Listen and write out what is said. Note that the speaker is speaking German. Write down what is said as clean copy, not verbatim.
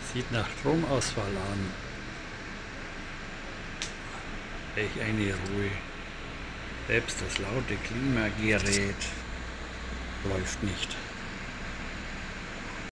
Sieht nach Stromausfall an. Welch eine Ruhe. Selbst das laute Klimagerät läuft nicht.